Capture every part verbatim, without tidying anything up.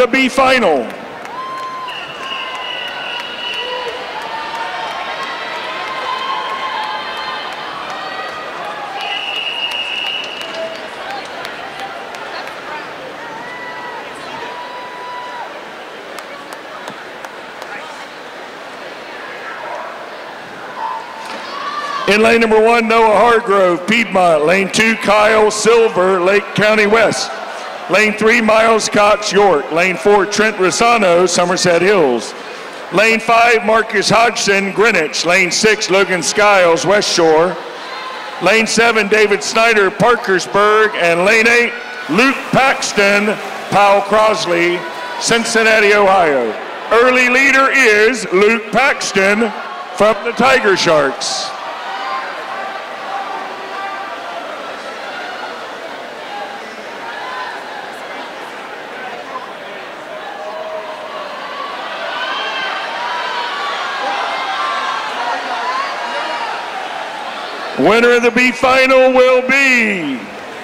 the B final. In lane number one, Noah Hargrove, Piedmont. Lane two, Kyle Silver, Lake County West. Lane three, Miles Cox, York. Lane four, Trent Rosano, Somerset Hills. Lane five, Marcus Hodgson, Greenwich. Lane six, Logan Skiles, West Shore. Lane seven, David Snyder, Parkersburg. And lane eight, Luke Paxton, Powell Crosley, Cincinnati, Ohio. Early leader is Luke Paxton from the Tiger Sharks. Winner of the B final will be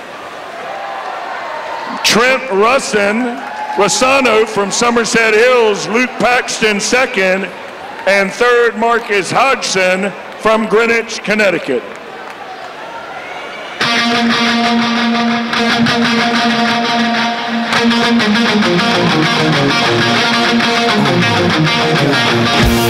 Trent Russin, Rossano from Somerset Hills, Luke Paxton second, and third Marcus Hodgson from Greenwich, Connecticut. Thank you.